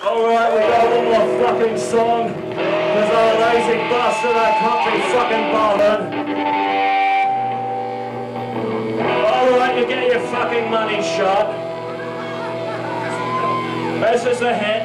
Alright, we got one more fucking song, because our lazy bastard I can't be fucking bothered. Alright, you get your fucking money shot. This is a hit.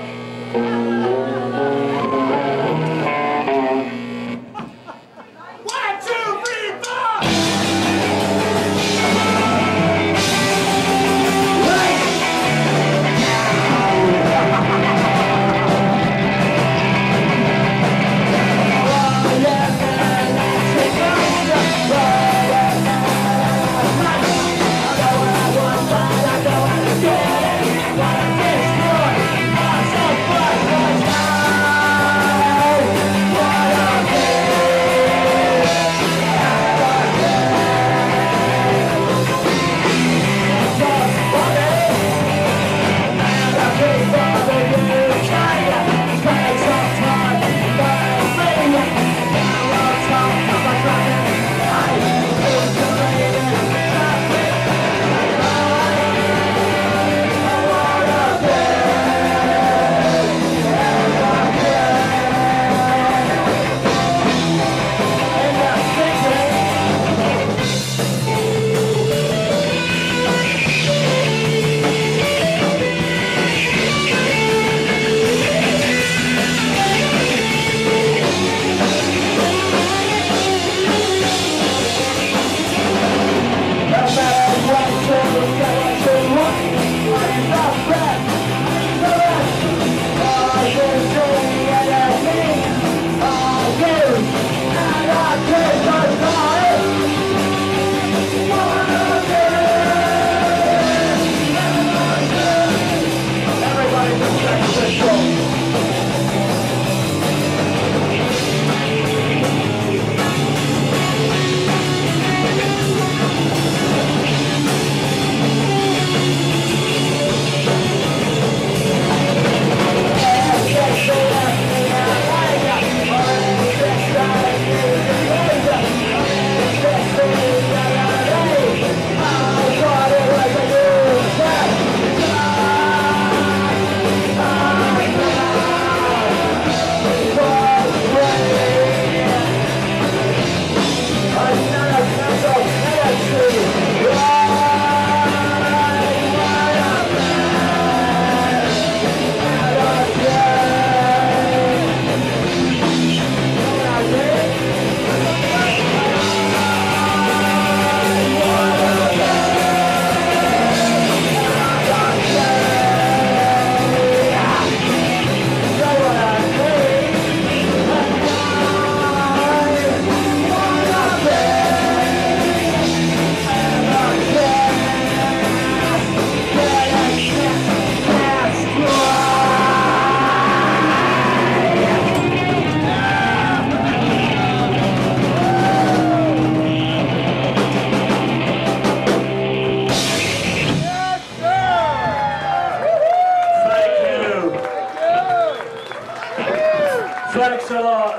Thanks a lot.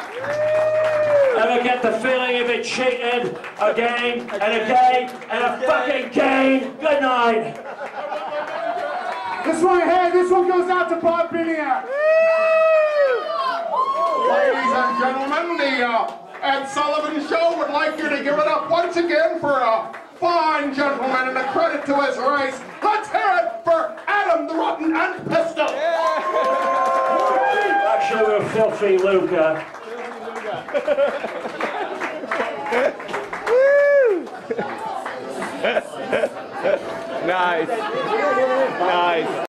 Ever get the feeling you've been cheated again and again and a fucking again? Good night. This one here, this one goes out to Bob Biniak. Ladies and gentlemen, the Ed Sullivan Show would like you to give it up once again for a fine gentleman and a credit to his race. Let's hear it for Adam the Rotten Ant Pistol. Actually, we're filthy Lucre. Nice. Nice.